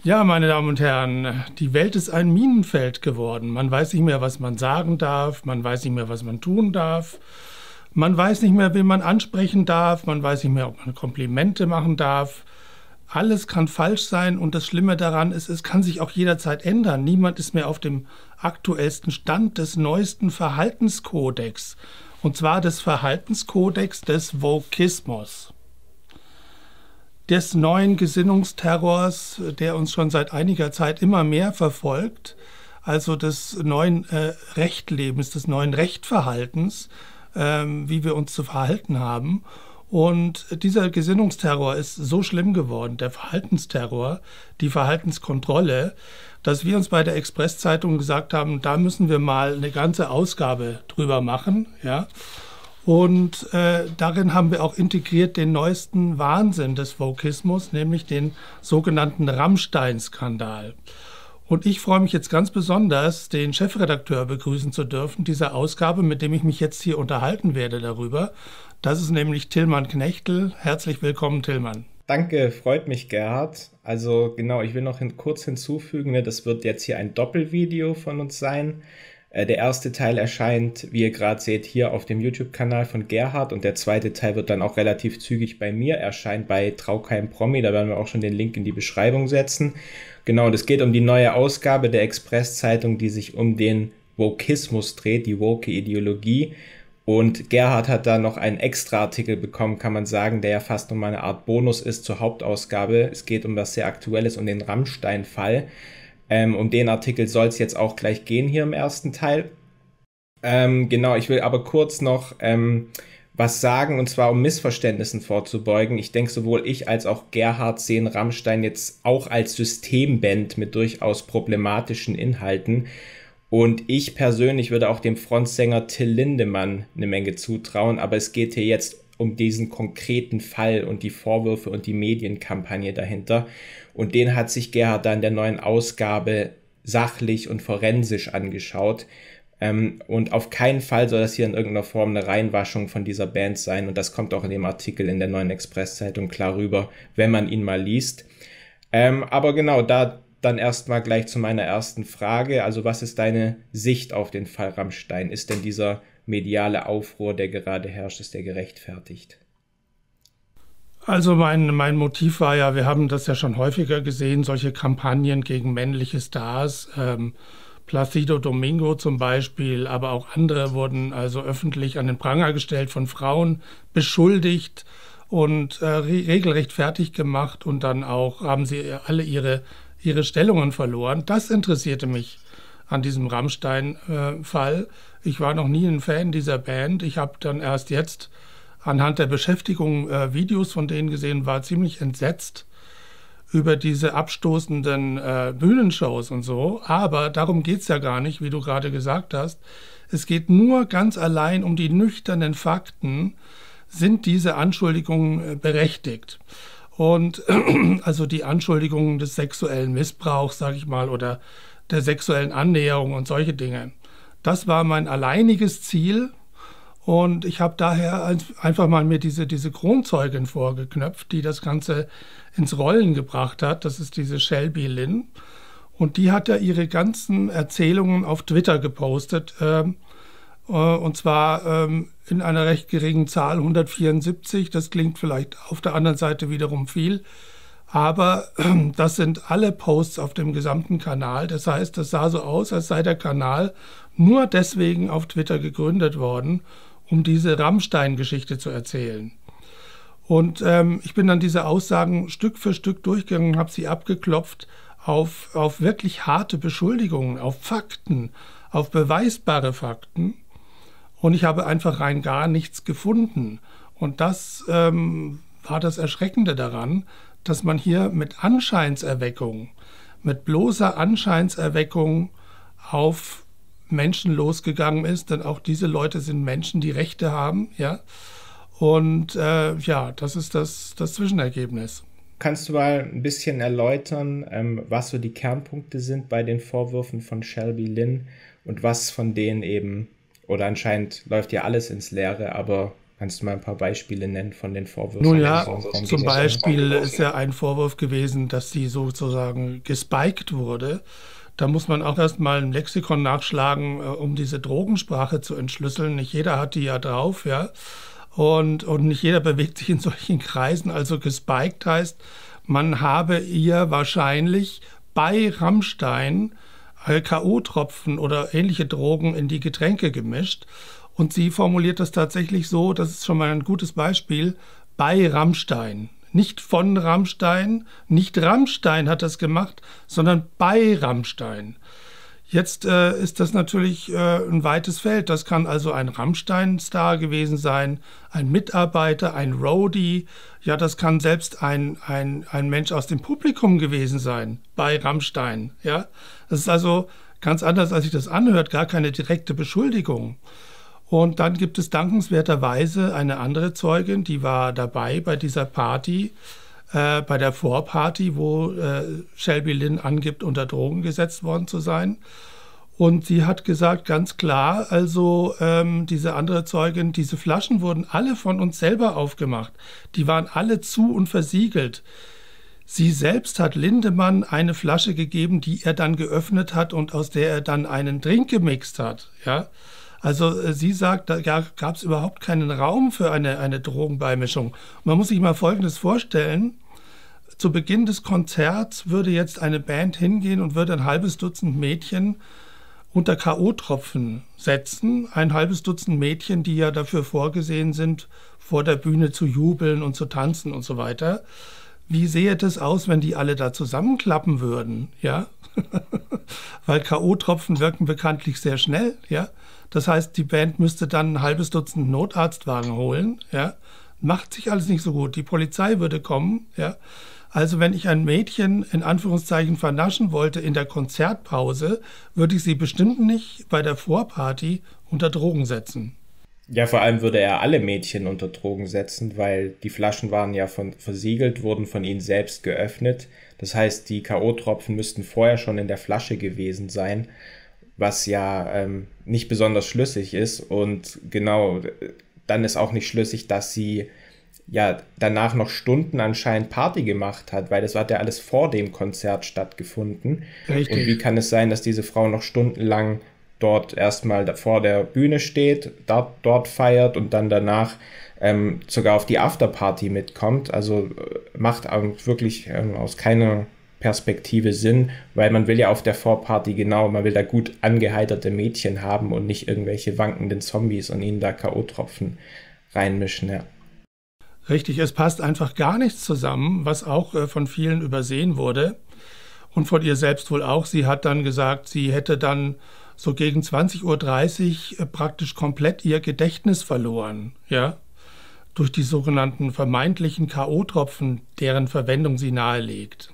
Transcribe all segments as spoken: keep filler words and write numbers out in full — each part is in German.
Ja, meine Damen und Herren, die Welt ist ein Minenfeld geworden. Man weiß nicht mehr, was man sagen darf, man weiß nicht mehr, was man tun darf, man weiß nicht mehr, wen man ansprechen darf, man weiß nicht mehr, ob man Komplimente machen darf. Alles kann falsch sein und das Schlimme daran ist, es kann sich auch jederzeit ändern. Niemand ist mehr auf dem aktuellsten Stand des neuesten Verhaltenskodex, und zwar des Verhaltenskodex des Wokismus. Des neuen Gesinnungsterrors, der uns schon seit einiger Zeit immer mehr verfolgt, also des neuen äh, Rechtlebens, des neuen Rechtverhaltens, ähm, wie wir uns zu verhalten haben. Und dieser Gesinnungsterror ist so schlimm geworden, der Verhaltensterror, die Verhaltenskontrolle, dass wir uns bei der Express-Zeitung gesagt haben, da müssen wir mal eine ganze Ausgabe drüber machen, ja. Und äh, darin haben wir auch integriert den neuesten Wahnsinn des Wokismus, nämlich den sogenannten Rammstein-Skandal. Und ich freue mich jetzt ganz besonders, den Chefredakteur begrüßen zu dürfen dieser Ausgabe, mit dem ich mich jetzt hier unterhalten werde darüber. Das ist nämlich Tilman Knechtel. Herzlich willkommen, Tilman. Danke, freut mich, Gerhard. Also genau, ich will noch hin, kurz hinzufügen, ne, das wird jetzt hier ein Doppelvideo von uns sein. Der erste Teil erscheint, wie ihr gerade seht, hier auf dem YouTube-Kanal von Gerhard und der zweite Teil wird dann auch relativ zügig bei mir erscheinen, bei Traukeim Promi. Da werden wir auch schon den Link in die Beschreibung setzen. Genau, und es geht um die neue Ausgabe der Express-Zeitung, die sich um den Wokismus dreht, die Woke-Ideologie. Und Gerhard hat da noch einen Extra-Artikel bekommen, kann man sagen, der ja fast nochmal eine Art Bonus ist zur Hauptausgabe. Es geht um was sehr Aktuelles, um den Rammstein-Fall. Ähm, um den Artikel soll es jetzt auch gleich gehen hier im ersten Teil. Ähm, genau, ich will aber kurz noch ähm, was sagen, und zwar um Missverständnissen vorzubeugen. Ich denke, sowohl ich als auch Gerhard sehen Rammstein jetzt auch als Systemband mit durchaus problematischen Inhalten. Und ich persönlich würde auch dem Frontsänger Till Lindemann eine Menge zutrauen, aber es geht hier jetzt um diesen konkreten Fall und die Vorwürfe und die Medienkampagne dahinter. Und den hat sich Gerhard dann in der neuen Ausgabe sachlich und forensisch angeschaut. Ähm, und auf keinen Fall soll das hier in irgendeiner Form eine Reinwaschung von dieser Band sein. Und das kommt auch in dem Artikel in der neuen Express-Zeitung klar rüber, wenn man ihn mal liest. Ähm, aber genau, da dann erstmal gleich zu meiner ersten Frage. Also was ist deine Sicht auf den Fall Rammstein? Ist denn dieser mediale Aufruhr, der gerade herrscht, ist der gerechtfertigt? Also mein, mein Motiv war ja, wir haben das ja schon häufiger gesehen, solche Kampagnen gegen männliche Stars, ähm, Placido Domingo zum Beispiel, aber auch andere wurden also öffentlich an den Pranger gestellt, von Frauen beschuldigt und äh, re regelrecht fertig gemacht, und dann auch haben sie alle ihre, ihre Stellungen verloren. Das interessierte mich an diesem Rammstein-Fall. Äh, ich war noch nie ein Fan dieser Band. Ich habe dann erst jetzt anhand der Beschäftigung äh, Videos von denen gesehen, war ziemlich entsetzt über diese abstoßenden äh, Bühnenshows und so. Aber darum geht es ja gar nicht, wie du gerade gesagt hast. Es geht nur ganz allein um die nüchternen Fakten. Sind diese Anschuldigungen äh, berechtigt? Und äh, also die Anschuldigungen des sexuellen Missbrauchs, sage ich mal, oder der sexuellen Annäherung und solche Dinge. Das war mein alleiniges Ziel. Und ich habe daher einfach mal mir diese, diese Kronzeugin vorgeknöpft, die das Ganze ins Rollen gebracht hat. Das ist diese Shelby Lynn. Und die hat ja ihre ganzen Erzählungen auf Twitter gepostet. Ähm, äh, und zwar ähm, in einer recht geringen Zahl, hundertvierundsiebzig. Das klingt vielleicht auf der anderen Seite wiederum viel. Aber äh, das sind alle Posts auf dem gesamten Kanal. Das heißt, das sah so aus, als sei der Kanal nur deswegen auf Twitter gegründet worden, um diese Rammstein-Geschichte zu erzählen. Und ähm, ich bin dann diese Aussagen Stück für Stück durchgegangen und habe sie abgeklopft auf, auf wirklich harte Beschuldigungen, auf Fakten, auf beweisbare Fakten. Und ich habe einfach rein gar nichts gefunden. Und das ähm, war das Erschreckende daran, dass man hier mit Anscheinserweckung, mit bloßer Anscheinserweckung auf Menschen losgegangen ist, denn auch diese Leute sind Menschen, die Rechte haben, ja. Und äh, ja, das ist das, das Zwischenergebnis. Kannst du mal ein bisschen erläutern, ähm, was so die Kernpunkte sind bei den Vorwürfen von Shelby Lynn und was von denen eben, oder anscheinend läuft ja alles ins Leere, aber Kannst du mal ein paar Beispiele nennen von den Vorwürfen? Nun ja, zum Beispiel ist ja ein Vorwurf gewesen, dass sie sozusagen gespiked wurde. Da muss man auch erstmal ein Lexikon nachschlagen, um diese Drogensprache zu entschlüsseln. Nicht jeder hat die ja drauf, ja. Und, und nicht jeder bewegt sich in solchen Kreisen. Also gespiked heißt, man habe ihr wahrscheinlich bei Rammstein K O-Tropfen oder ähnliche Drogen in die Getränke gemischt. Und sie formuliert das tatsächlich so, das ist schon mal ein gutes Beispiel, bei Rammstein. Nicht von Rammstein, nicht Rammstein hat das gemacht, sondern bei Rammstein. Jetzt äh, ist das natürlich äh, ein weites Feld. Das kann also ein Rammstein-Star gewesen sein, ein Mitarbeiter, ein Roadie. Ja, das kann selbst ein, ein, ein Mensch aus dem Publikum gewesen sein, bei Rammstein. Ja, das ist also ganz anders, als sich das anhört, gar keine direkte Beschuldigung. Und dann gibt es dankenswerterweise eine andere Zeugin, die war dabei bei dieser Party, äh, bei der Vorparty, wo äh, Shelby Lynn angibt, unter Drogen gesetzt worden zu sein. Und sie hat gesagt, ganz klar, also ähm, diese andere Zeugin, diese Flaschen wurden alle von uns selber aufgemacht. Die waren alle zu und versiegelt. Sie selbst hat Lindemann eine Flasche gegeben, die er dann geöffnet hat und aus der er dann einen Drink gemixt hat, ja. Also sie sagt, da gab es überhaupt keinen Raum für eine, eine Drogenbeimischung. Man muss sich mal Folgendes vorstellen. Zu Beginn des Konzerts würde jetzt eine Band hingehen und würde ein halbes Dutzend Mädchen unter K O-Tropfen setzen. Ein halbes Dutzend Mädchen, die ja dafür vorgesehen sind, vor der Bühne zu jubeln und zu tanzen und so weiter. Wie sähe das aus, wenn die alle da zusammenklappen würden? Ja? Weil K O-Tropfen wirken bekanntlich sehr schnell, ja. Das heißt, die Band müsste dann ein halbes Dutzend Notarztwagen holen, ja. Macht sich alles nicht so gut. Die Polizei würde kommen, ja. Also wenn ich ein Mädchen in Anführungszeichen vernaschen wollte in der Konzertpause, würde ich sie bestimmt nicht bei der Vorparty unter Drogen setzen. Ja, vor allem würde er alle Mädchen unter Drogen setzen, weil die Flaschen waren ja von, versiegelt, wurden von ihnen selbst geöffnet. Das heißt, die K O-Tropfen müssten vorher schon in der Flasche gewesen sein, was ja ähm, nicht besonders schlüssig ist. Und genau, dann ist auch nicht schlüssig, dass sie ja danach noch Stunden anscheinend Party gemacht hat, weil das hat ja alles vor dem Konzert stattgefunden. Richtig. Und wie kann es sein, dass diese Frau noch stundenlang dort erstmal vor der Bühne steht, dort, dort feiert und dann danach ähm, sogar auf die Afterparty mitkommt? Also äh, macht wirklich ähm, aus keiner Perspektive Sinn, weil man will ja auf der Vorparty genau, man will da gut angeheiterte Mädchen haben und nicht irgendwelche wankenden Zombies und ihnen da K O-Tropfen reinmischen, ja. Richtig, es passt einfach gar nichts zusammen, was auch äh, von vielen übersehen wurde und von ihr selbst wohl auch. Sie hat dann gesagt, sie hätte dann so gegen zwanzig Uhr dreißig äh, praktisch komplett ihr Gedächtnis verloren, ja, durch die sogenannten vermeintlichen K O-Tropfen, deren Verwendung sie nahelegt.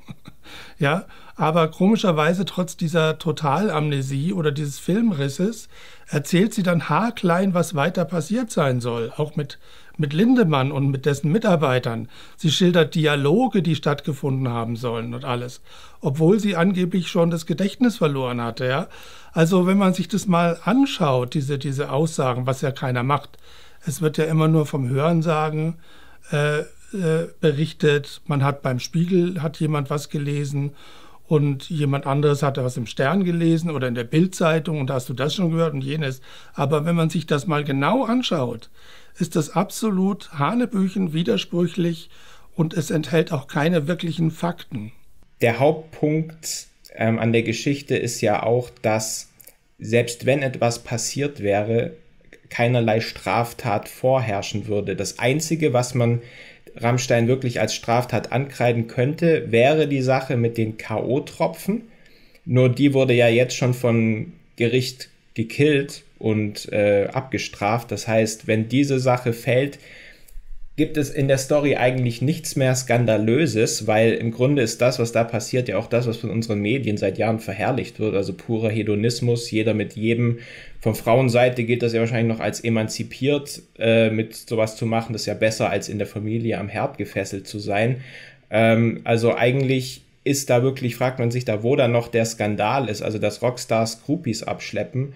Ja, aber komischerweise trotz dieser Totalamnesie oder dieses Filmrisses erzählt sie dann haarklein, was weiter passiert sein soll, auch mit, mit Lindemann und mit dessen Mitarbeitern. Sie schildert Dialoge, die stattgefunden haben sollen und alles, obwohl sie angeblich schon das Gedächtnis verloren hatte. Ja? Also wenn man sich das mal anschaut, diese, diese Aussagen, was ja keiner macht, es wird ja immer nur vom Hörensagen äh, äh, berichtet, man hat beim Spiegel, hat jemand was gelesen und jemand anderes hat was im Stern gelesen oder in der Bild-Zeitung und hast du das schon gehört und jenes. Aber wenn man sich das mal genau anschaut, ist das absolut hanebüchen, widersprüchlich und es enthält auch keine wirklichen Fakten. Der Hauptpunkt ähm, an der Geschichte ist ja auch, dass selbst wenn etwas passiert wäre, keinerlei Straftat vorherrschen würde. Das Einzige, was man Rammstein wirklich als Straftat ankreiden könnte, wäre die Sache mit den K O-Tropfen. Nur die wurde ja jetzt schon von Gericht gekillt und äh, abgestraft. Das heißt, wenn diese Sache fällt, gibt es in der Story eigentlich nichts mehr Skandalöses, weil im Grunde ist das, was da passiert, ja auch das, was von unseren Medien seit Jahren verherrlicht wird, also purer Hedonismus, jeder mit jedem. Von Frauenseite gilt das ja wahrscheinlich noch als emanzipiert, äh, mit sowas zu machen, das ist ja besser, als in der Familie am Herd gefesselt zu sein. Ähm, also eigentlich ist da wirklich, fragt man sich da, wo da noch der Skandal ist, also dass Rockstars Groupies abschleppen.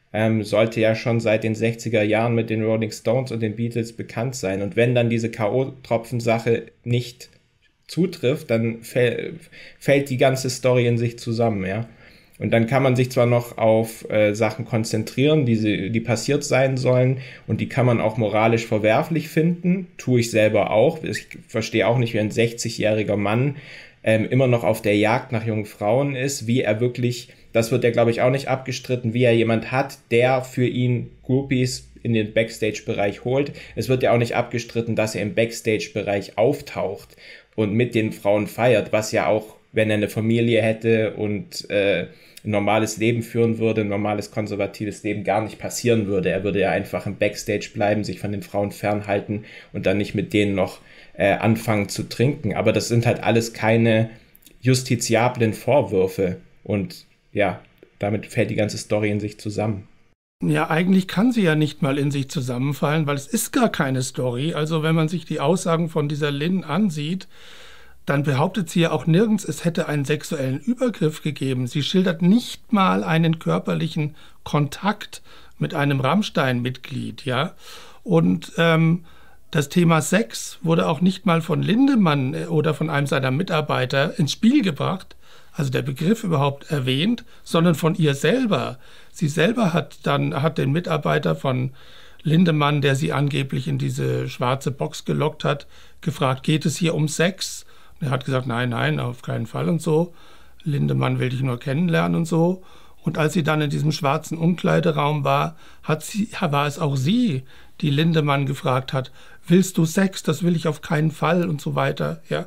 ähm, sollte ja schon seit den sechziger Jahren mit den Rolling Stones und den Beatles bekannt sein. Und wenn dann diese K O-Tropfen-Sache nicht zutrifft, dann fäll, fällt die ganze Story in sich zusammen, ja. Und dann kann man sich zwar noch auf äh, Sachen konzentrieren, die, sie, die passiert sein sollen, und die kann man auch moralisch verwerflich finden, tue ich selber auch. Ich verstehe auch nicht, wie ein sechzigjähriger Mann ähm, immer noch auf der Jagd nach jungen Frauen ist, wie er wirklich, das wird ja glaube ich auch nicht abgestritten, wie er jemand hat, der für ihn Groupies in den Backstage-Bereich holt. Es wird ja auch nicht abgestritten, dass er im Backstage-Bereich auftaucht und mit den Frauen feiert, was ja auch, wenn er eine Familie hätte und äh, ein normales Leben führen würde, ein normales konservatives Leben, gar nicht passieren würde. Er würde ja einfach im Backstage bleiben, sich von den Frauen fernhalten und dann nicht mit denen noch äh, anfangen zu trinken. Aber das sind halt alles keine justiziablen Vorwürfe. Und ja, damit fällt die ganze Story in sich zusammen. Ja, eigentlich kann sie ja nicht mal in sich zusammenfallen, weil es ist gar keine Story. Also wenn man sich die Aussagen von dieser Lynn ansieht, dann behauptet sie ja auch nirgends, es hätte einen sexuellen Übergriff gegeben. Sie schildert nicht mal einen körperlichen Kontakt mit einem Rammstein-Mitglied, ja. Und ähm, das Thema Sex wurde auch nicht mal von Lindemann oder von einem seiner Mitarbeiter ins Spiel gebracht, also der Begriff überhaupt erwähnt, sondern von ihr selber. Sie selber hat dann hat den Mitarbeiter von Lindemann, der sie angeblich in diese schwarze Box gelockt hat, gefragt, geht es hier um Sex? Er hat gesagt, nein, nein, auf keinen Fall und so. Lindemann will dich nur kennenlernen und so. Und als sie dann in diesem schwarzen Umkleideraum war, hat sie, war es auch sie, die Lindemann gefragt hat, willst du Sex? Das will ich auf keinen Fall und so weiter. Ja.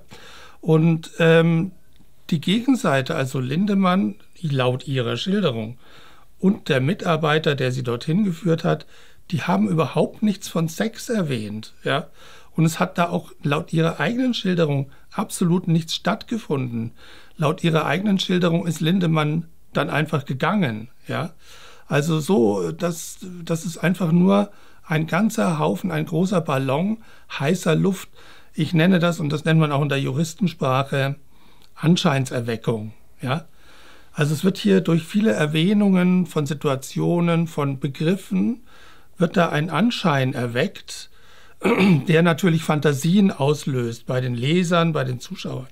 Und ähm, die Gegenseite, also Lindemann, laut ihrer Schilderung, und der Mitarbeiter, der sie dorthin geführt hat, die haben überhaupt nichts von Sex erwähnt. Ja. Und es hat da auch laut ihrer eigenen Schilderung absolut nichts stattgefunden. Laut ihrer eigenen Schilderung ist Lindemann dann einfach gegangen. Ja? Also so, das, das ist einfach nur ein ganzer Haufen, ein großer Ballon heißer Luft. Ich nenne das, und das nennt man auch in der Juristensprache, Anscheinserweckung. Ja? Also es wird hier durch viele Erwähnungen von Situationen, von Begriffen, wird da ein Anschein erweckt, der natürlich Fantasien auslöst bei den Lesern, bei den Zuschauern.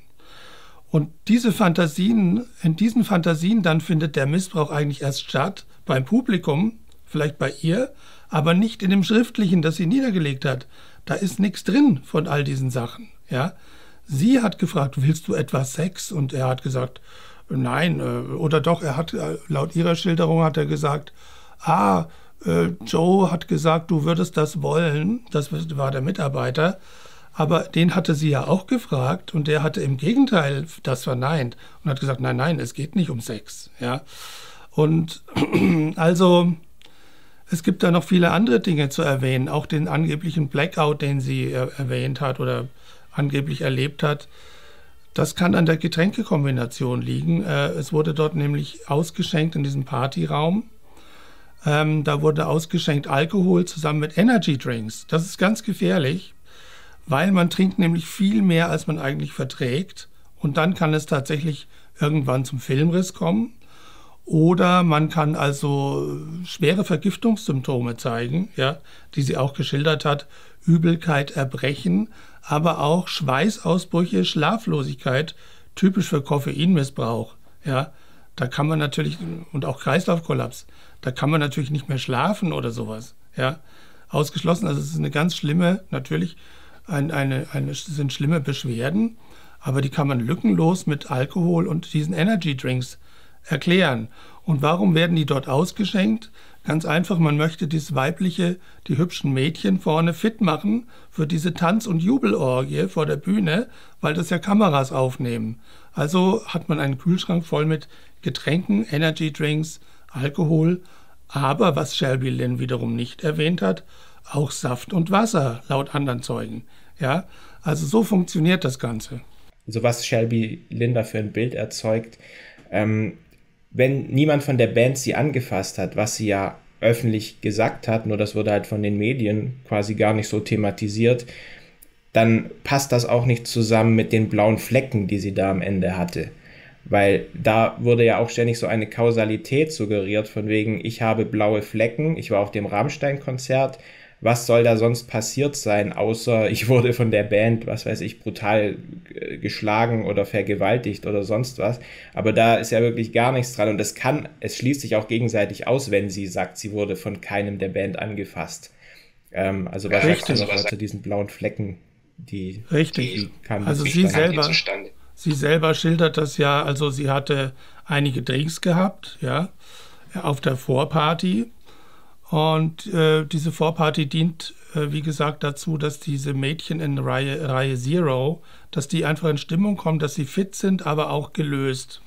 Und diese Fantasien, in diesen Fantasien dann findet der Missbrauch eigentlich erst statt beim Publikum, vielleicht bei ihr, aber nicht in dem Schriftlichen, das sie niedergelegt hat. Da ist nichts drin von all diesen Sachen. Ja? Sie hat gefragt, willst du etwas Sex? Und er hat gesagt, nein. Oder doch, er hat, laut ihrer Schilderung hat er gesagt, ah, Joe hat gesagt, du würdest das wollen, das war der Mitarbeiter, aber den hatte sie ja auch gefragt und der hatte im Gegenteil das verneint und hat gesagt, nein, nein, es geht nicht um Sex. Ja? Und also es gibt da noch viele andere Dinge zu erwähnen, auch den angeblichen Blackout, den sie er erwähnt hat oder angeblich erlebt hat. Das kann an der Getränkekombination liegen. Es wurde dort nämlich ausgeschenkt in diesem Partyraum. Ähm, da wurde ausgeschenkt Alkohol zusammen mit Energy Drinks. Das ist ganz gefährlich, weil man trinkt nämlich viel mehr, als man eigentlich verträgt. Und dann kann es tatsächlich irgendwann zum Filmriss kommen. Oder man kann also schwere Vergiftungssymptome zeigen, ja, die sie auch geschildert hat. Übelkeit, Erbrechen, aber auch Schweißausbrüche, Schlaflosigkeit, typisch für Koffeinmissbrauch. Ja. Da kann man natürlich, und auch Kreislaufkollaps, da kann man natürlich nicht mehr schlafen oder sowas. Ja, ausgeschlossen. Also es ist eine ganz schlimme, natürlich ein, eine, eine, sind schlimme Beschwerden, aber die kann man lückenlos mit Alkohol und diesen Energy Drinks erklären. Und warum werden die dort ausgeschenkt? Ganz einfach, man möchte das weibliche, die hübschen Mädchen vorne fit machen für diese Tanz- und Jubelorgie vor der Bühne, weil das ja Kameras aufnehmen. Also hat man einen Kühlschrank voll mit Getränken, Energy Drinks, Alkohol, aber was Shelby Lynn wiederum nicht erwähnt hat, auch Saft und Wasser, laut anderen Zeugen. Ja, also so funktioniert das Ganze. Also was Shelby Lynn da für ein Bild erzeugt, ähm, wenn niemand von der Band sie angefasst hat, was sie ja öffentlich gesagt hat, nur das wurde halt von den Medien quasi gar nicht so thematisiert, dann passt das auch nicht zusammen mit den blauen Flecken, die sie da am Ende hatte. weil da wurde ja auch ständig so eine Kausalität suggeriert, von wegen, ich habe blaue Flecken, ich war auf dem Rammstein-Konzert, was soll da sonst passiert sein, außer ich wurde von der Band, was weiß ich, brutal äh, geschlagen oder vergewaltigt oder sonst was. Aber da ist ja wirklich gar nichts dran und es kann, es schließt sich auch gegenseitig aus, wenn sie sagt, sie wurde von keinem der Band angefasst. Ähm, also was sagst du noch zu diesen blauen Flecken, die, Richtig. die kamen also nicht sie zustande? selber, sie selber schildert das ja, also sie hatte einige Drinks gehabt, ja, auf der Vorparty. Und äh, diese Vorparty dient, äh, wie gesagt, dazu, dass diese Mädchen in Reihe, Reihe Zero, dass die einfach in Stimmung kommen, dass sie fit sind, aber auch gelöst.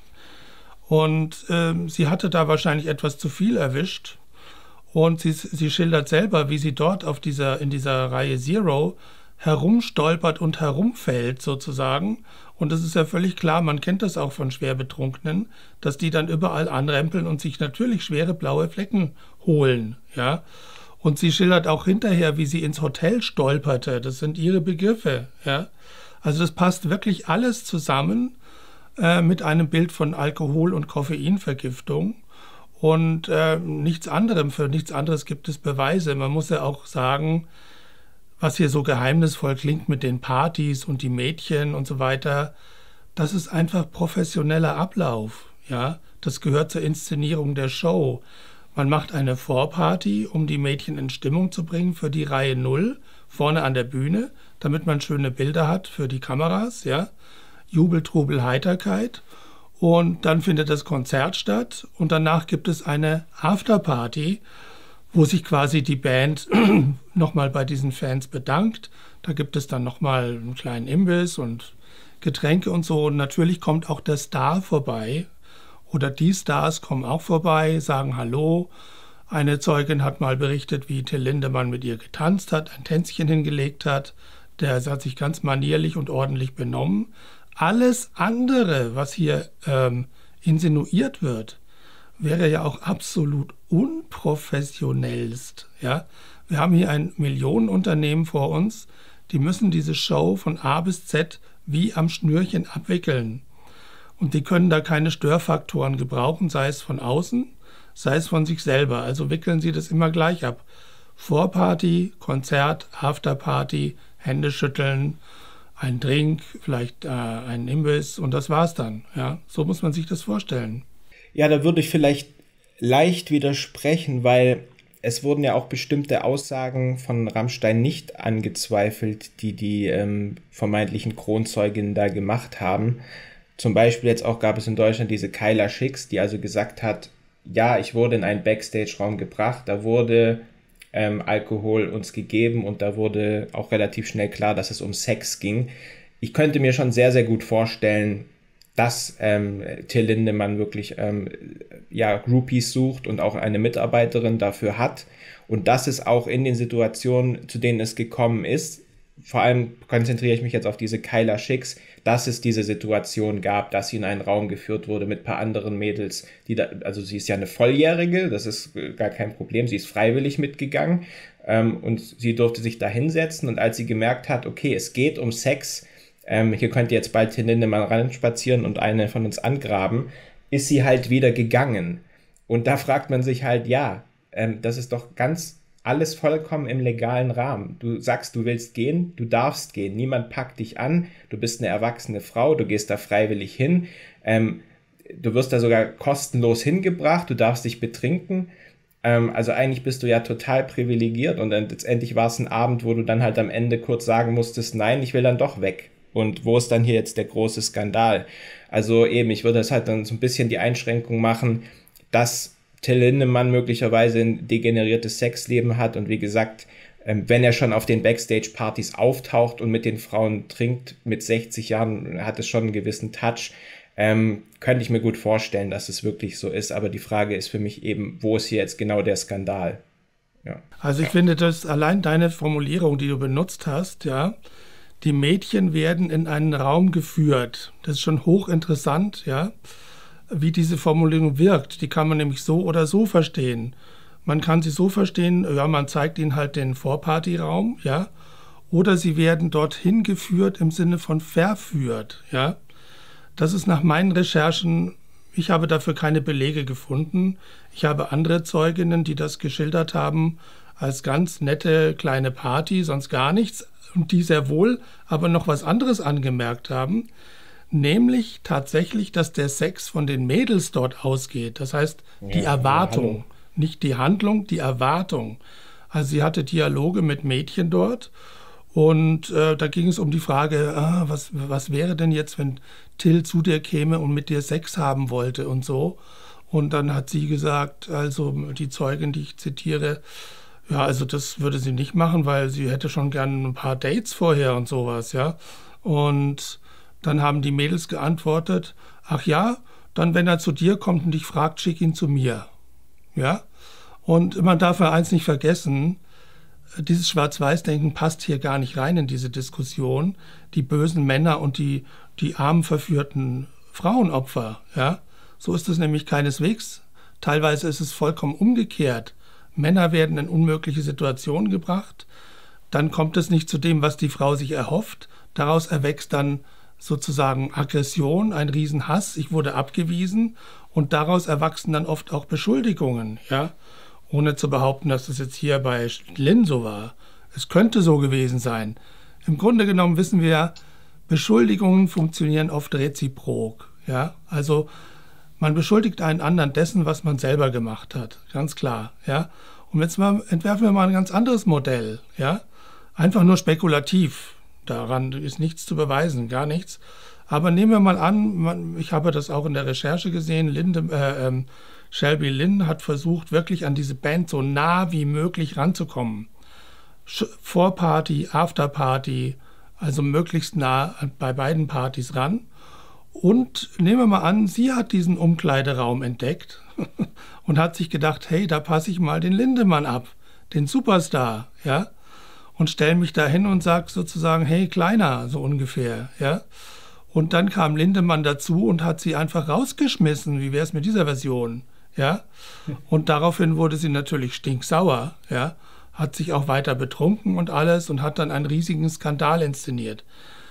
Und äh, sie hatte da wahrscheinlich etwas zu viel erwischt. Und sie, sie schildert selber, wie sie dort auf dieser, in dieser Reihe Zero herumstolpert und herumfällt sozusagen. Und das ist ja völlig klar, man kennt das auch von Schwerbetrunkenen, dass die dann überall anrempeln und sich natürlich schwere blaue Flecken holen. Ja? Und sie schildert auch hinterher, wie sie ins Hotel stolperte. Das sind ihre Begriffe. Ja? Also das passt wirklich alles zusammen äh, mit einem Bild von Alkohol- und Koffeinvergiftung. Und äh, nichts anderem, für nichts anderes gibt es Beweise. Man muss ja auch sagen, was hier so geheimnisvoll klingt mit den Partys und die Mädchen und so weiter, das ist einfach professioneller Ablauf. Ja? Das gehört zur Inszenierung der Show. Man macht eine Vorparty, um die Mädchen in Stimmung zu bringen für die Reihe Null, vorne an der Bühne, damit man schöne Bilder hat für die Kameras. Ja? Jubel, Trubel, Heiterkeit. Und dann findet das Konzert statt und danach gibt es eine Afterparty, wo sich quasi die Band nochmal bei diesen Fans bedankt. Da gibt es dann nochmal einen kleinen Imbiss und Getränke und so. Und natürlich kommt auch der Star vorbei oder die Stars kommen auch vorbei, sagen Hallo. Eine Zeugin hat mal berichtet, wie Till Lindemann mit ihr getanzt hat, ein Tänzchen hingelegt hat. Der hat sich ganz manierlich und ordentlich benommen. Alles andere, was hier ähm, insinuiert wird, wäre ja auch absolut unprofessionellst. Ja? Wir haben hier ein Millionenunternehmen vor uns, die müssen diese Show von A bis Z wie am Schnürchen abwickeln. Und die können da keine Störfaktoren gebrauchen, sei es von außen, sei es von sich selber. Also wickeln sie das immer gleich ab. Vorparty, Konzert, Afterparty, Hände schütteln, ein Drink, vielleicht äh, ein Imbiss und das war's dann. Ja? So muss man sich das vorstellen. Ja, da würde ich vielleicht leicht widersprechen, weil es wurden ja auch bestimmte Aussagen von Rammstein nicht angezweifelt, die die ähm, vermeintlichen Kronzeuginnen da gemacht haben. Zum Beispiel jetzt auch gab es in Deutschland diese Kyla Schicks, die also gesagt hat, ja, ich wurde in einen Backstage-Raum gebracht, da wurde ähm, Alkohol uns gegeben und da wurde auch relativ schnell klar, dass es um Sex ging. Ich könnte mir schon sehr, sehr gut vorstellen, dass ähm, Till Lindemann wirklich ähm, ja, Groupies sucht und auch eine Mitarbeiterin dafür hat und dass es auch in den Situationen, zu denen es gekommen ist, vor allem konzentriere ich mich jetzt auf diese Kyla Schicks, dass es diese Situation gab, dass sie in einen Raum geführt wurde mit ein paar anderen Mädels, die da, also sie ist ja eine Volljährige, das ist gar kein Problem, sie ist freiwillig mitgegangen ähm, und sie durfte sich da hinsetzen und als sie gemerkt hat, okay, es geht um Sex, ähm, hier könnt ihr jetzt bald Till Lindemann ranspazieren und eine von uns angraben, ist sie halt wieder gegangen. Und da fragt man sich halt, ja, ähm, das ist doch ganz alles vollkommen im legalen Rahmen. Du sagst, du willst gehen, du darfst gehen. Niemand packt dich an. Du bist eine erwachsene Frau, du gehst da freiwillig hin. Ähm, du wirst da sogar kostenlos hingebracht, du darfst dich betrinken. Ähm, also eigentlich bist du ja total privilegiert und dann letztendlich war es ein Abend, wo du dann halt am Ende kurz sagen musstest, nein, ich will dann doch weg. Und wo ist dann hier jetzt der große Skandal? Also eben, ich würde das halt dann so ein bisschen die Einschränkung machen, dass Till Lindemann möglicherweise ein degeneriertes Sexleben hat und wie gesagt, wenn er schon auf den Backstage-Partys auftaucht und mit den Frauen trinkt, mit sechzig Jahren hat es schon einen gewissen Touch, ähm, könnte ich mir gut vorstellen, dass es wirklich so ist, aber die Frage ist für mich eben, wo ist hier jetzt genau der Skandal? Ja. Also ich finde, dass allein deine Formulierung, die du benutzt hast, ja, die Mädchen werden in einen Raum geführt. Das ist schon hochinteressant, ja, wie diese Formulierung wirkt. Die kann man nämlich so oder so verstehen. Man kann sie so verstehen, ja, man zeigt ihnen halt den Vorpartyraum, ja, oder sie werden dorthin geführt im Sinne von verführt, ja. Das ist nach meinen Recherchen, ich habe dafür keine Belege gefunden. Ich habe andere Zeuginnen, die das geschildert haben als ganz nette kleine Party, sonst gar nichts, und die sehr wohl aber noch was anderes angemerkt haben, nämlich tatsächlich, dass der Sex von den Mädels dort ausgeht. Das heißt, die Ja, Erwartung, ja, nicht die Handlung, die Erwartung. Also sie hatte Dialoge mit Mädchen dort. Und äh, da ging es um die Frage, ah, was, was wäre denn jetzt, wenn Till zu dir käme und mit dir Sex haben wollte und so. Und dann hat sie gesagt, also die Zeugin, die ich zitiere, ja, also das würde sie nicht machen, weil sie hätte schon gern ein paar Dates vorher und sowas, ja. Und dann haben die Mädels geantwortet, ach ja, dann wenn er zu dir kommt und dich fragt, schick ihn zu mir, ja. Und man darf ja eins nicht vergessen, dieses Schwarz-Weiß-Denken passt hier gar nicht rein in diese Diskussion. Die bösen Männer und die, die arm verführten Frauenopfer, ja, so ist es nämlich keineswegs. Teilweise ist es vollkommen umgekehrt. Männer werden in unmögliche Situationen gebracht, dann kommt es nicht zu dem, was die Frau sich erhofft. Daraus erwächst dann sozusagen Aggression, ein Riesenhass, ich wurde abgewiesen, und daraus erwachsen dann oft auch Beschuldigungen, ja. Ohne zu behaupten, dass das jetzt hier bei Lynn so war. Es könnte so gewesen sein. Im Grunde genommen wissen wir, Beschuldigungen funktionieren oft reziprok. Ja? Also man beschuldigt einen anderen dessen, was man selber gemacht hat. Ganz klar. Ja? Und jetzt mal, entwerfen wir mal ein ganz anderes Modell. Ja? Einfach nur spekulativ. Daran ist nichts zu beweisen, gar nichts. Aber nehmen wir mal an, man, ich habe das auch in der Recherche gesehen, Linde, äh, ähm, Shelby Lynn hat versucht, wirklich an diese Band so nah wie möglich ranzukommen. Vorparty, Afterparty, also möglichst nah bei beiden Partys ran. Und nehmen wir mal an, sie hat diesen Umkleideraum entdeckt und hat sich gedacht, hey, da passe ich mal den Lindemann ab, den Superstar, ja, und stelle mich da hin und sage sozusagen, hey, Kleiner, so ungefähr, ja. Und dann kam Lindemann dazu und hat sie einfach rausgeschmissen. Wie wäre es mit dieser Version? Ja, und daraufhin wurde sie natürlich stinksauer, ja, hat sich auch weiter betrunken und alles und hat dann einen riesigen Skandal inszeniert.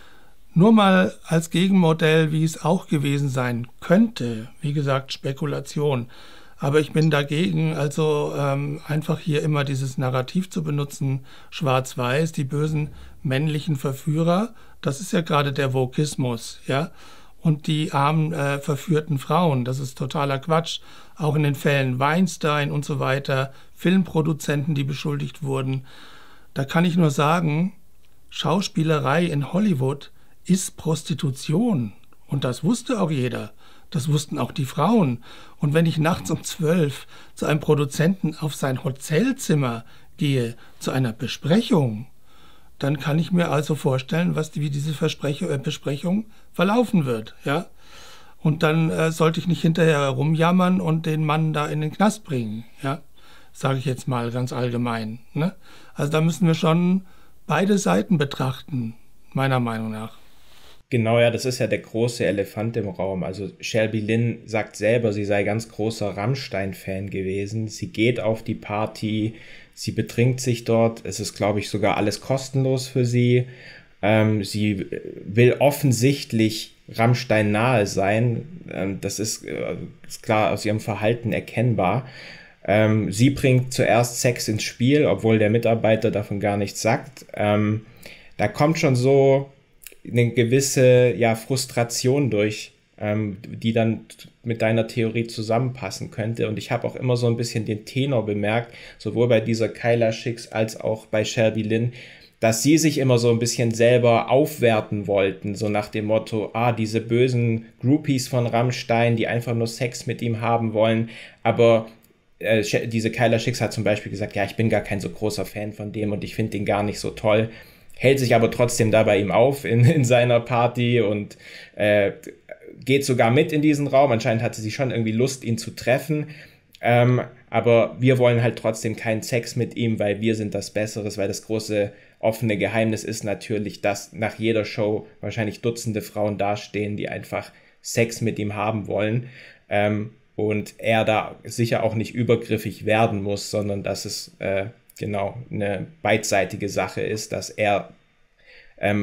Nur mal als Gegenmodell, wie es auch gewesen sein könnte, wie gesagt, Spekulation. Aber ich bin dagegen, also ähm, einfach hier immer dieses Narrativ zu benutzen, schwarz-weiß, die bösen männlichen Verführer, das ist ja gerade der Vokismus, ja. Und die armen, äh, verführten Frauen, das ist totaler Quatsch. Auch in den Fällen Weinstein und so weiter, Filmproduzenten, die beschuldigt wurden. Da kann ich nur sagen, Schauspielerei in Hollywood ist Prostitution. Und das wusste auch jeder. Das wussten auch die Frauen. Und wenn ich nachts um zwölf zu einem Produzenten auf sein Hotelzimmer gehe, zu einer Besprechung, dann kann ich mir also vorstellen, was, wie diese Versprech- äh, Besprechung verlaufen wird. Ja? Und dann äh, sollte ich nicht hinterher herumjammern und den Mann da in den Knast bringen. Ja? Sage ich jetzt mal ganz allgemein. Ne? Also da müssen wir schon beide Seiten betrachten, meiner Meinung nach. Genau, ja, das ist ja der große Elefant im Raum. Also Shelby Lynn sagt selber, sie sei ganz großer Rammstein-Fan gewesen. Sie geht auf die Party, sie betrinkt sich dort. Es ist, glaube ich, sogar alles kostenlos für sie. Ähm, sie will offensichtlich Rammstein nahe sein. Ähm, das ist, äh, ist klar aus ihrem Verhalten erkennbar. Ähm, sie bringt zuerst Sex ins Spiel, obwohl der Mitarbeiter davon gar nichts sagt. Ähm, da kommt schon so eine gewisse ja, Frustration durch, ähm, die dann mit deiner Theorie zusammenpassen könnte. Und ich habe auch immer so ein bisschen den Tenor bemerkt, sowohl bei dieser Kyla Schicks als auch bei Shelby Lynn, dass sie sich immer so ein bisschen selber aufwerten wollten, so nach dem Motto, ah, diese bösen Groupies von Rammstein, die einfach nur Sex mit ihm haben wollen, aber äh, diese Kyla Schicks hat zum Beispiel gesagt, ja, ich bin gar kein so großer Fan von dem und ich finde den gar nicht so toll, hält sich aber trotzdem da bei ihm auf in, in seiner Party und äh, geht sogar mit in diesen Raum. Anscheinend hatte sie schon irgendwie Lust, ihn zu treffen. Ähm, aber wir wollen halt trotzdem keinen Sex mit ihm, weil wir sind das Besseres, weil das große offene Geheimnis ist natürlich, dass nach jeder Show wahrscheinlich Dutzende Frauen dastehen, die einfach Sex mit ihm haben wollen. Ähm, und er da sicher auch nicht übergriffig werden muss, sondern dass es äh, genau eine beidseitige Sache ist, dass er ähm,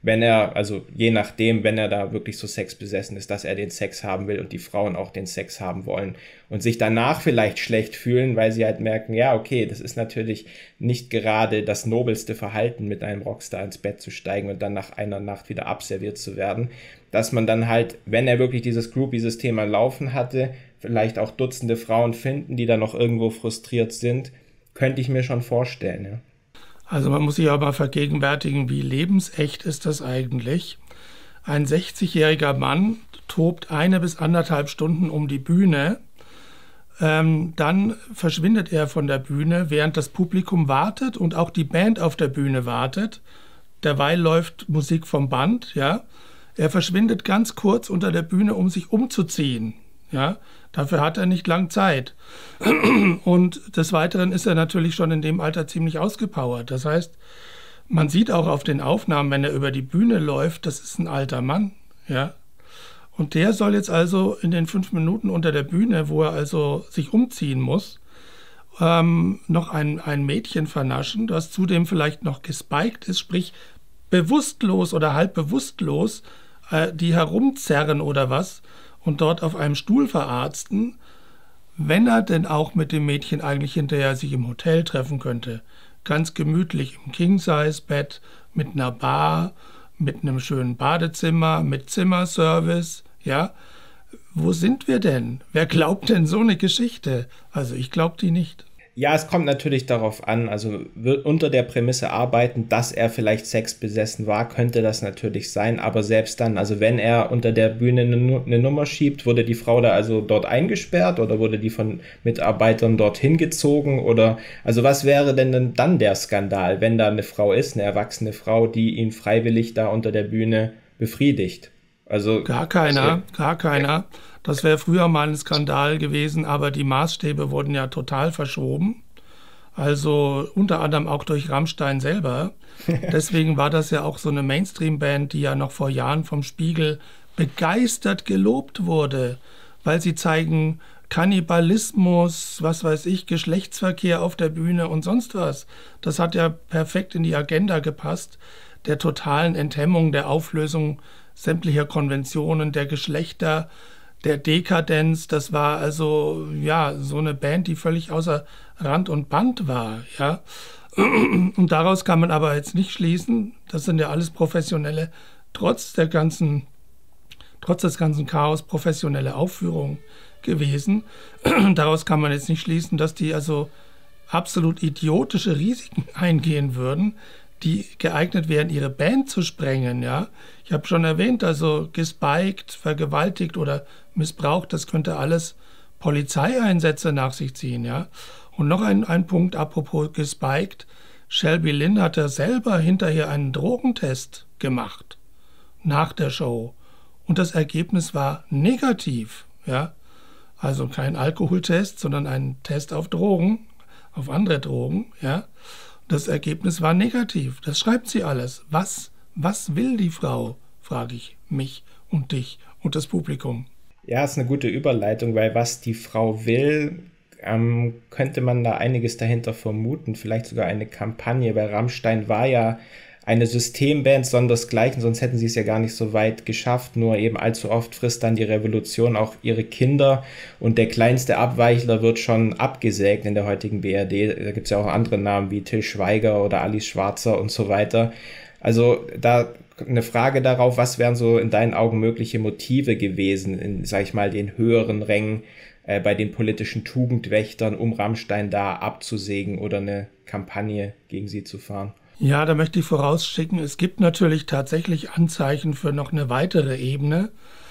wenn er, also je nachdem, wenn er da wirklich so sexbesessen ist, dass er den Sex haben will und die Frauen auch den Sex haben wollen und sich danach vielleicht schlecht fühlen, weil sie halt merken, ja, okay, das ist natürlich nicht gerade das nobelste Verhalten, mit einem Rockstar ins Bett zu steigen und dann nach einer Nacht wieder abserviert zu werden, dass man dann halt, wenn er wirklich dieses Groupie-System am Laufen hatte, vielleicht auch Dutzende Frauen finden, die dann noch irgendwo frustriert sind, könnte ich mir schon vorstellen, ja. Also man muss sich aber vergegenwärtigen, wie lebensecht ist das eigentlich. Ein sechzigjähriger Mann tobt eine bis anderthalb Stunden um die Bühne, ähm, dann verschwindet er von der Bühne, während das Publikum wartet und auch die Band auf der Bühne wartet. Derweil läuft Musik vom Band, ja. Er verschwindet ganz kurz unter der Bühne, um sich umzuziehen. Ja, dafür hat er nicht lang Zeit. Und des Weiteren ist er natürlich schon in dem Alter ziemlich ausgepowert. Das heißt, man sieht auch auf den Aufnahmen, wenn er über die Bühne läuft, das ist ein alter Mann. Ja. Und der soll jetzt also in den fünf Minuten unter der Bühne, wo er also sich umziehen muss, ähm, noch ein, ein Mädchen vernaschen, das zudem vielleicht noch gespiked ist, sprich bewusstlos oder halb bewusstlos, äh, die herumzerren oder was, und dort auf einem Stuhl verarzten, wenn er denn auch mit dem Mädchen eigentlich hinterher sich im Hotel treffen könnte. Ganz gemütlich im King-Size-Bett, mit einer Bar, mit einem schönen Badezimmer, mit Zimmerservice, ja. Wo sind wir denn? Wer glaubt denn so eine Geschichte? Also ich glaube die nicht. Ja, es kommt natürlich darauf an, also wird unter der Prämisse arbeiten, dass er vielleicht sexbesessen war, könnte das natürlich sein, aber selbst dann, also wenn er unter der Bühne eine, eine Nummer schiebt, wurde die Frau da also dort eingesperrt oder wurde die von Mitarbeitern dorthin gezogen oder, also was wäre denn dann der Skandal, wenn da eine Frau ist, eine erwachsene Frau, die ihn freiwillig da unter der Bühne befriedigt? Also gar keiner, gar keiner. Das wäre früher mal ein Skandal gewesen, aber die Maßstäbe wurden ja total verschoben. Also unter anderem auch durch Rammstein selber. Deswegen war das ja auch so eine Mainstream-Band, die ja noch vor Jahren vom Spiegel begeistert gelobt wurde, weil sie zeigen Kannibalismus, was weiß ich, Geschlechtsverkehr auf der Bühne und sonst was. Das hat ja perfekt in die Agenda gepasst, der totalen Enthemmung, der Auflösung sämtlicher Konventionen, der Geschlechter, der Dekadenz. Das war also ja so eine Band, die völlig außer Rand und Band war, ja. Und daraus kann man aber jetzt nicht schließen, das sind ja alles professionelle, trotz der ganzen, trotz des ganzen Chaos, professionelle Aufführungen gewesen. Daraus kann man jetzt nicht schließen, dass die also absolut idiotische Risiken eingehen würden, die geeignet wären, ihre Band zu sprengen, ja. Ich habe schon erwähnt, also gespiked, vergewaltigt oder missbraucht, das könnte alles Polizeieinsätze nach sich ziehen, ja. Und noch ein, ein Punkt, apropos gespiked, Shelby Lynn hat ja selber hinterher einen Drogentest gemacht, nach der Show. Und das Ergebnis war negativ, ja. Also kein Alkoholtest, sondern ein Test auf Drogen, auf andere Drogen, ja. Das Ergebnis war negativ. Das schreibt sie alles. Was, was will die Frau, frage ich mich und dich und das Publikum. Ja, ist eine gute Überleitung, weil was die Frau will, ähm, könnte man da einiges dahinter vermuten. Vielleicht sogar eine Kampagne, weil Rammstein war ja eine Systemband sondersgleichen, sonst hätten sie es ja gar nicht so weit geschafft. Nur eben allzu oft frisst dann die Revolution auch ihre Kinder und der kleinste Abweichler wird schon abgesägt in der heutigen B R D. Da gibt es ja auch andere Namen wie Till Schweiger oder Alice Schwarzer und so weiter. Also da eine Frage darauf, was wären so in deinen Augen mögliche Motive gewesen in, sag ich mal, den höheren Rängen äh, bei den politischen Tugendwächtern, um Rammstein da abzusägen oder eine Kampagne gegen sie zu fahren? Ja, da möchte ich vorausschicken, es gibt natürlich tatsächlich Anzeichen für noch eine weitere Ebene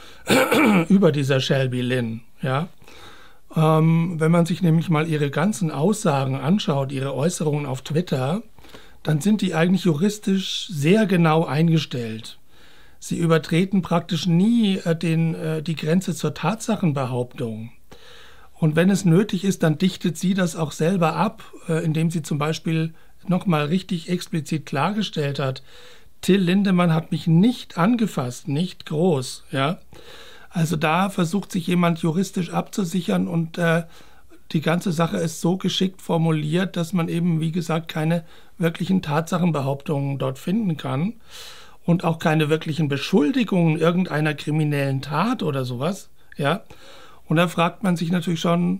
über dieser Shelby Lynn. Ja? Ähm, wenn man sich nämlich mal ihre ganzen Aussagen anschaut, ihre Äußerungen auf Twitter, dann sind die eigentlich juristisch sehr genau eingestellt. Sie übertreten praktisch nie äh, den, äh, die Grenze zur Tatsachenbehauptung. Und wenn es nötig ist, dann dichtet sie das auch selber ab, äh, indem sie zum Beispiel nochmal richtig explizit klargestellt hat, Till Lindemann hat mich nicht angefasst, nicht groß. Ja? Also da versucht sich jemand juristisch abzusichern und äh, die ganze Sache ist so geschickt formuliert, dass man eben, wie gesagt, keine wirklichen Tatsachenbehauptungen dort finden kann. und auch keine wirklichen Beschuldigungen irgendeiner kriminellen Tat oder sowas. Ja? Und da fragt man sich natürlich schon,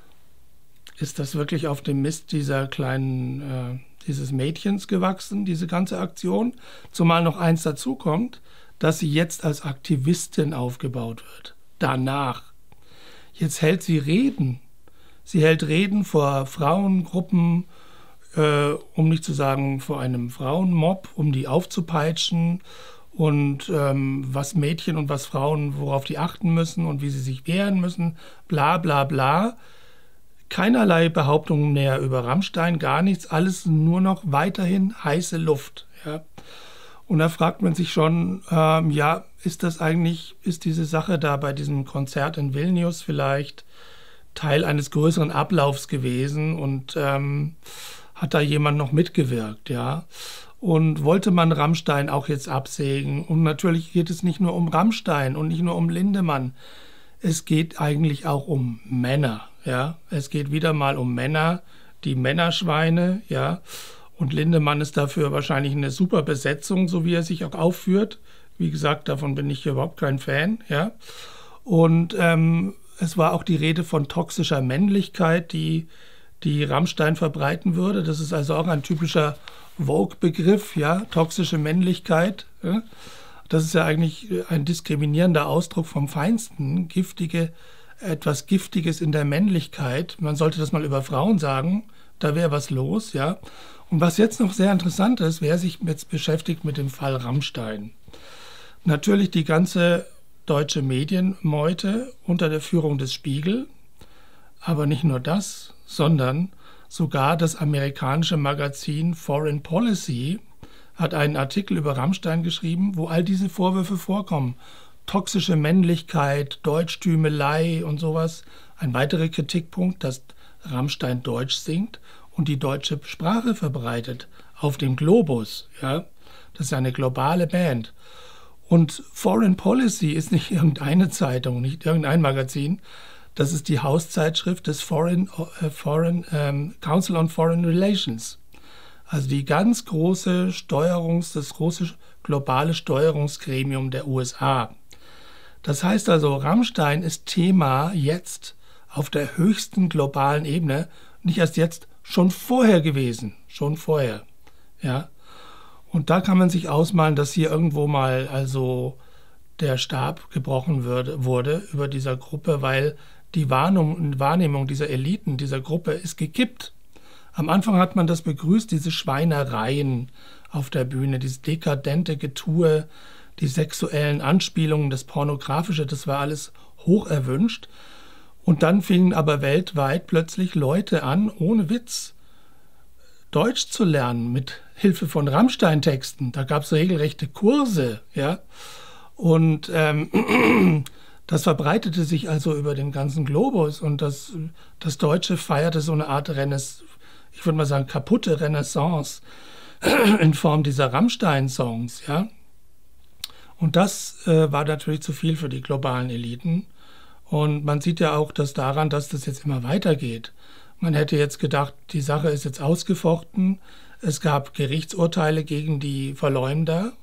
ist das wirklich auf dem Mist dieser kleinen, äh, dieses Mädchens gewachsen, diese ganze Aktion? Zumal noch eins dazu kommt, dass sie jetzt als Aktivistin aufgebaut wird. Danach. Jetzt hält sie Reden. Sie hält Reden vor Frauengruppen, äh, um nicht zu sagen vor einem Frauenmob, um die aufzupeitschen und ähm, was Mädchen und was Frauen, worauf die achten müssen und wie sie sich wehren müssen, bla bla bla. Keinerlei Behauptungen mehr über Rammstein, gar nichts, alles nur noch weiterhin heiße Luft. Ja. Und da fragt man sich schon, ähm, ja, ist das eigentlich, ist diese Sache da bei diesem Konzert in Vilnius vielleicht Teil eines größeren Ablaufs gewesen und ähm, hat da jemand noch mitgewirkt, ja? Und wollte man Rammstein auch jetzt absägen? Und natürlich geht es nicht nur um Rammstein und nicht nur um Lindemann. Es geht eigentlich auch um Männer, ja? Es geht wieder mal um Männer, die Männerschweine, ja? Und Lindemann ist dafür wahrscheinlich eine super Besetzung, so wie er sich auch aufführt. Wie gesagt, davon bin ich überhaupt kein Fan, ja? Und ähm, es war auch die Rede von toxischer Männlichkeit, die, die Rammstein verbreiten würde. Das ist also auch ein typischer Vogue-Begriff, ja, toxische Männlichkeit. Ja? Das ist ja eigentlich ein diskriminierender Ausdruck vom Feinsten. Giftige, etwas Giftiges in der Männlichkeit. Man sollte das mal über Frauen sagen, da wäre was los, ja. Und was jetzt noch sehr interessant ist, wer sich jetzt beschäftigt mit dem Fall Rammstein. Natürlich die ganze deutsche Medienmeute unter der Führung des Spiegel, aber nicht nur das, sondern sogar das amerikanische Magazin Foreign Policy hat einen Artikel über Rammstein geschrieben, wo all diese Vorwürfe vorkommen. Toxische Männlichkeit, Deutschtümelei und sowas. Ein weiterer Kritikpunkt, dass Rammstein Deutsch singt und die deutsche Sprache verbreitet auf dem Globus. Ja? Das ist ja eine globale Band. Und Foreign Policy ist nicht irgendeine Zeitung, nicht irgendein Magazin. Das ist die Hauszeitschrift des Foreign, äh, Foreign ähm, Council on Foreign Relations. Also die ganz große Steuerungs, das große globale Steuerungsgremium der U S A. Das heißt also, Rammstein ist Thema jetzt auf der höchsten globalen Ebene, nicht erst jetzt, schon vorher gewesen, schon vorher, ja. Und da kann man sich ausmalen, dass hier irgendwo mal also der Stab gebrochen würde, wurde über dieser Gruppe, weil die Wahrnehmung, Wahrnehmung dieser Eliten, dieser Gruppe ist gekippt. Am Anfang hat man das begrüßt, diese Schweinereien auf der Bühne, dieses dekadente Getue, die sexuellen Anspielungen, das Pornografische, das war alles hoch erwünscht. Und dann fingen aber weltweit plötzlich Leute an, ohne Witz, Deutsch zu lernen mit Hilfe von Rammstein-Texten. Da gab es regelrechte Kurse, ja. Und ähm, das verbreitete sich also über den ganzen Globus. Und das, das Deutsche feierte so eine Art Renaissance, ich würde mal sagen kaputte Renaissance in Form dieser Rammstein-Songs, ja. Und das äh, war natürlich zu viel für die globalen Eliten. Und man sieht ja auch das daran, dass das jetzt immer weitergeht. Man hätte jetzt gedacht, die Sache ist jetzt ausgefochten. Es gab Gerichtsurteile gegen die Verleumder.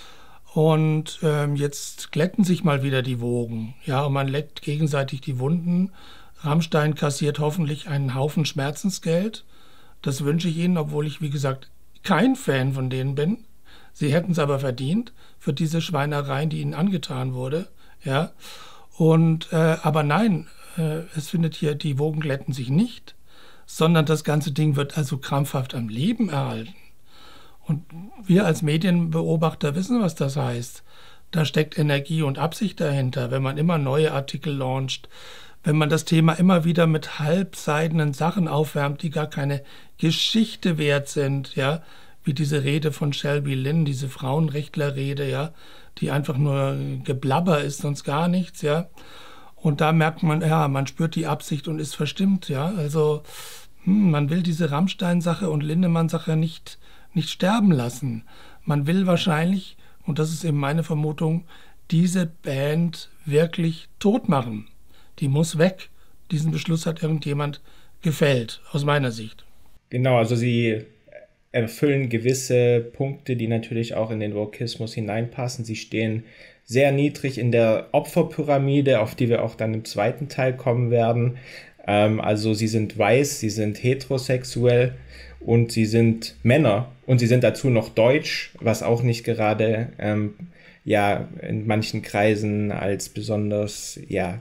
Und ähm, jetzt glätten sich mal wieder die Wogen. Ja, und man leckt gegenseitig die Wunden. Rammstein kassiert hoffentlich einen Haufen Schmerzensgeld. Das wünsche ich ihnen, obwohl ich, wie gesagt, kein Fan von denen bin. Sie hätten es aber verdient für diese Schweinereien, die ihnen angetan wurde. Ja. Und, äh, aber nein, äh, es findet hier, die Wogen glätten sich nicht, sondern das ganze Ding wird also krampfhaft am Leben erhalten. Und wir als Medienbeobachter wissen, was das heißt. Da steckt Energie und Absicht dahinter, wenn man immer neue Artikel launcht, wenn man das Thema immer wieder mit halbseidenen Sachen aufwärmt, die gar keine Geschichte wert sind, ja, wie diese Rede von Shelby Lynn, diese Frauenrechtlerrede, ja, die einfach nur Geblabber ist, sonst gar nichts, ja. Und da merkt man, ja, man spürt die Absicht und ist verstimmt, ja. Also hm, man will diese Rammstein-Sache und Lindemann-Sache nicht, nicht sterben lassen. Man will wahrscheinlich, und das ist eben meine Vermutung, diese Band wirklich tot machen. Die muss weg. Diesen Beschluss hat irgendjemand gefällt, aus meiner Sicht. Genau, also sie erfüllen gewisse Punkte, die natürlich auch in den Wokismus hineinpassen. Sie stehen sehr niedrig in der Opferpyramide, auf die wir auch dann im zweiten Teil kommen werden. Ähm, also sie sind weiß, sie sind heterosexuell und sie sind Männer und sie sind dazu noch deutsch, was auch nicht gerade ähm, ja in manchen Kreisen als besonders ja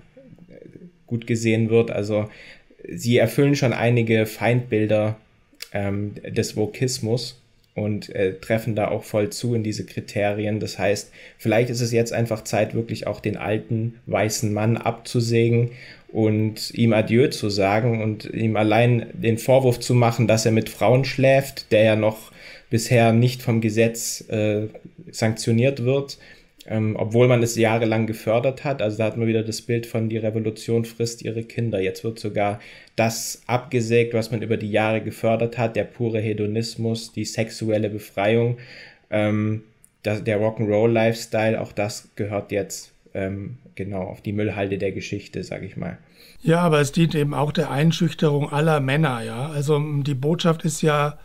gut gesehen wird. Also sie erfüllen schon einige Feindbilder ähm, des Wokismus und äh, treffen da auch voll zu in diese Kriterien. Das heißt, vielleicht ist es jetzt einfach Zeit, wirklich auch den alten weißen Mann abzusägen und ihm Adieu zu sagen und ihm allein den Vorwurf zu machen, dass er mit Frauen schläft, der ja noch bisher nicht vom Gesetz äh, sanktioniert wird, ähm, obwohl man es jahrelang gefördert hat. Also da hat man wieder das Bild von die Revolution frisst ihre Kinder. Jetzt wird sogar das abgesägt, was man über die Jahre gefördert hat, der pure Hedonismus, die sexuelle Befreiung, ähm, das, der Rock'n'Roll-Lifestyle, auch das gehört jetzt ähm, genau auf die Müllhalde der Geschichte, sage ich mal. Ja, aber es dient eben auch der Einschüchterung aller Männer, ja. Also die Botschaft ist ja,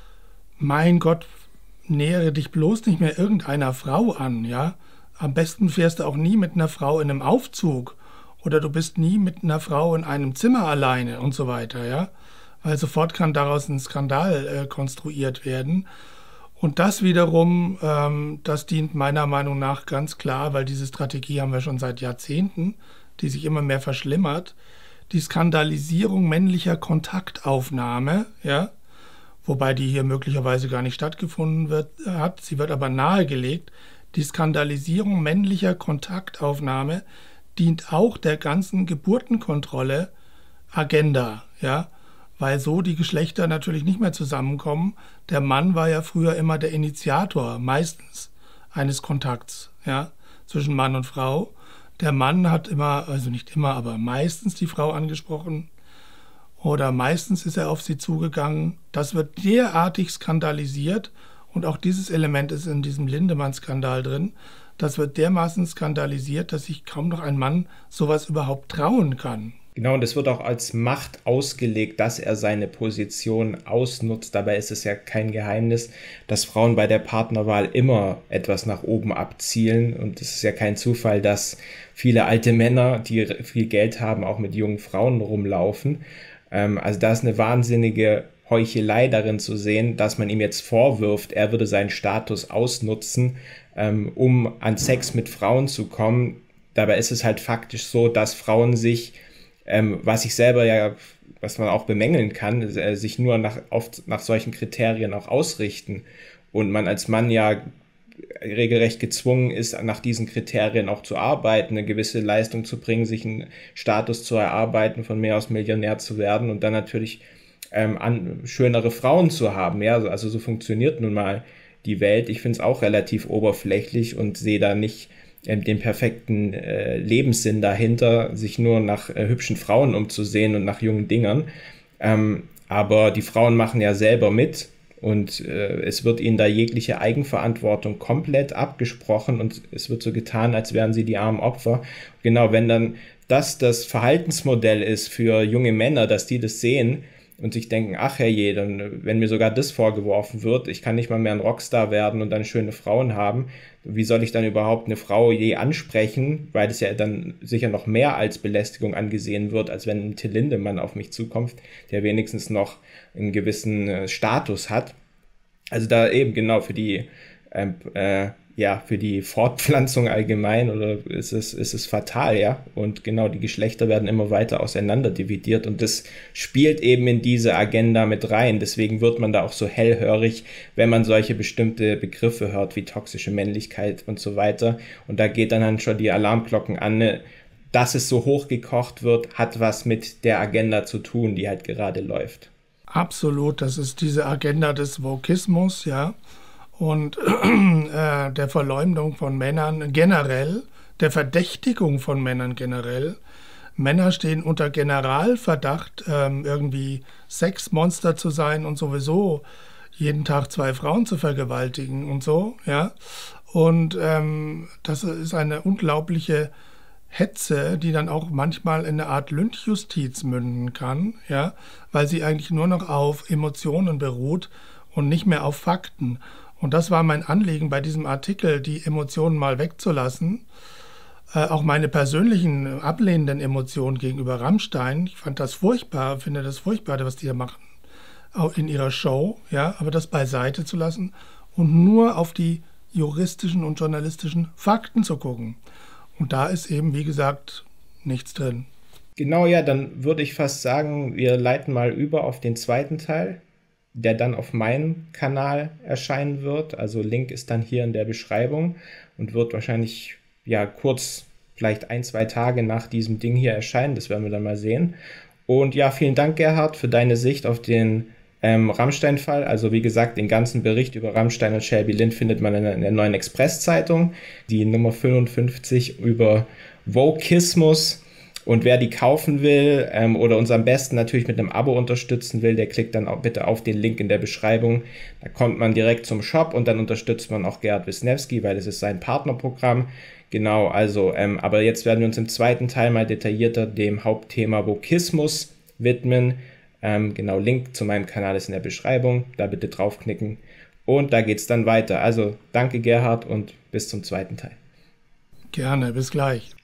mein Gott, nähere dich bloß nicht mehr irgendeiner Frau an, ja. Am besten fährst du auch nie mit einer Frau in einem Aufzug oder du bist nie mit einer Frau in einem Zimmer alleine und so weiter, ja. Weil sofort kann daraus ein Skandal äh, konstruiert werden. Und das wiederum, ähm, das dient meiner Meinung nach ganz klar, weil diese Strategie haben wir schon seit Jahrzehnten, die sich immer mehr verschlimmert, die Skandalisierung männlicher Kontaktaufnahme, ja, wobei die hier möglicherweise gar nicht stattgefunden wird, hat, sie wird aber nahegelegt. Die Skandalisierung männlicher Kontaktaufnahme dient auch der ganzen Geburtenkontrolle Agenda, ja, weil so die Geschlechter natürlich nicht mehr zusammenkommen. Der Mann war ja früher immer der Initiator, meistens, eines Kontakts, ja, zwischen Mann und Frau. Der Mann hat immer, also nicht immer, aber meistens die Frau angesprochen oder meistens ist er auf sie zugegangen. Das wird derartig skandalisiert und auch dieses Element ist in diesem Lindemann-Skandal drin. Das wird dermaßen skandalisiert, dass sich kaum noch ein Mann sowas überhaupt trauen kann. Genau, und es wird auch als Macht ausgelegt, dass er seine Position ausnutzt. Dabei ist es ja kein Geheimnis, dass Frauen bei der Partnerwahl immer etwas nach oben abzielen. Und es ist ja kein Zufall, dass viele alte Männer, die viel Geld haben, auch mit jungen Frauen rumlaufen. Ähm, also da ist eine wahnsinnige Heuchelei darin zu sehen, dass man ihm jetzt vorwirft, er würde seinen Status ausnutzen, ähm, um an Sex mit Frauen zu kommen. Dabei ist es halt faktisch so, dass Frauen sich, ähm, was ich selber ja, was man auch bemängeln kann, äh, sich nur nach, oft nach solchen Kriterien auch ausrichten. Und man als Mann ja regelrecht gezwungen ist, nach diesen Kriterien auch zu arbeiten, eine gewisse Leistung zu bringen, sich einen Status zu erarbeiten, von mir aus Millionär zu werden und dann natürlich ähm, an, schönere Frauen zu haben. Ja, also so funktioniert nun mal die Welt. Ich finde es auch relativ oberflächlich und sehe da nicht ähm, den perfekten äh, Lebenssinn dahinter, sich nur nach äh, hübschen Frauen umzusehen und nach jungen Dingern. Ähm, aber die Frauen machen ja selber mit. Und äh, es wird ihnen da jegliche Eigenverantwortung komplett abgesprochen und es wird so getan, als wären sie die armen Opfer. Genau, wenn dann das das Verhaltensmodell ist für junge Männer, dass die das sehen und sich denken, ach herrje, dann, wenn mir sogar das vorgeworfen wird, ich kann nicht mal mehr ein Rockstar werden und dann schöne Frauen haben, wie soll ich dann überhaupt eine Frau je ansprechen, weil das ja dann sicher noch mehr als Belästigung angesehen wird, als wenn ein Till Lindemann auf mich zukommt, der wenigstens noch einen gewissen äh, Status hat. Also da eben genau für die ähm, äh, ja für die Fortpflanzung allgemein oder ist es ist es fatal, ja, und genau die Geschlechter werden immer weiter auseinander dividiert und das spielt eben in diese Agenda mit rein. Deswegen wird man da auch so hellhörig, wenn man solche bestimmte Begriffe hört wie toxische Männlichkeit und so weiter, und da geht dann, dann schon die Alarmglocken an, ne? Dass es so hochgekocht wird, hat was mit der Agenda zu tun, die halt gerade läuft. Absolut, das ist diese Agenda des Wokismus, ja, und äh, der Verleumdung von Männern generell, der Verdächtigung von Männern generell. Männer stehen unter Generalverdacht, ähm, irgendwie Sexmonster zu sein und sowieso jeden Tag zwei Frauen zu vergewaltigen und so, ja. Und ähm, das ist eine unglaubliche Hetze, die dann auch manchmal in eine Art Lynchjustiz münden kann, ja, weil sie eigentlich nur noch auf Emotionen beruht und nicht mehr auf Fakten. Und das war mein Anliegen bei diesem Artikel, die Emotionen mal wegzulassen. Äh, auch meine persönlichen ablehnenden Emotionen gegenüber Rammstein. Ich fand das furchtbar, finde das furchtbar, was die da machen, auch in ihrer Show, ja, aber das beiseite zu lassen und nur auf die juristischen und journalistischen Fakten zu gucken. Und da ist eben, wie gesagt, nichts drin. Genau, ja, dann würde ich fast sagen, wir leiten mal über auf den zweiten Teil, der dann auf meinem Kanal erscheinen wird. Also Link ist dann hier in der Beschreibung und wird wahrscheinlich ja kurz, vielleicht ein, zwei Tage nach diesem Ding hier erscheinen. Das werden wir dann mal sehen. Und ja, vielen Dank, Gerhard, für deine Sicht auf den ähm, Rammstein-Fall. Also wie gesagt, den ganzen Bericht über Rammstein und Shelby Lynn findet man in der, in der Neuen Express-Zeitung. Die Nummer fünfundfünfzig über Wokismus. Und wer die kaufen will ähm, oder uns am besten natürlich mit einem Abo unterstützen will, der klickt dann auch bitte auf den Link in der Beschreibung. Da kommt man direkt zum Shop und dann unterstützt man auch Gerhard Wisniewski, weil es ist sein Partnerprogramm. Genau, also, ähm, aber jetzt werden wir uns im zweiten Teil mal detaillierter dem Hauptthema Wokismus widmen. Ähm, genau, Link zu meinem Kanal ist in der Beschreibung, da bitte draufklicken und da geht's dann weiter. Also danke Gerhard und bis zum zweiten Teil. Gerne, bis gleich.